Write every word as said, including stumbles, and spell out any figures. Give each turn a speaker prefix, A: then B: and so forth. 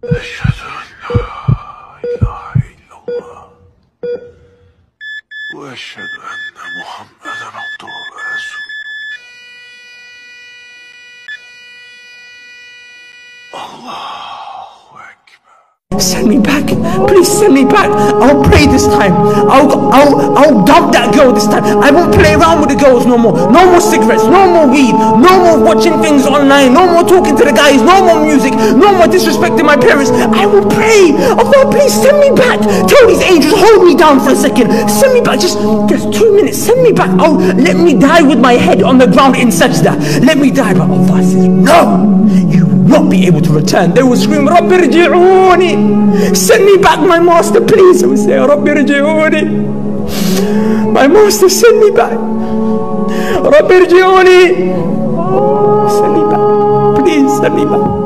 A: أشهد أن لا إله إلا الله وأشهد أن محمدا عبده ورسوله. Allahu Akbar.
B: Send me back, please send me back. I'll pray this time. I'll, I'll, I'll dump that girl this time. I won't play around with the girls no more. No more cigarettes, no more weed, no more watching things online, no more talking to the guys, no more music, no more disrespecting my parents. I will pray. Allah, please send me back. Tell these angels, hold me down for a second. Send me back, just, just two minutes. Send me back. Oh, let me die with my head on the ground in sajda. Let me die. But Allah says, no, you will not be able to return. They will scream, Rabbi rji'uni. Send me back, my master, please. I will say, Rabbi rji'uni. My master, send me back. Rabbi rji'uni. Send me back. Please send me back.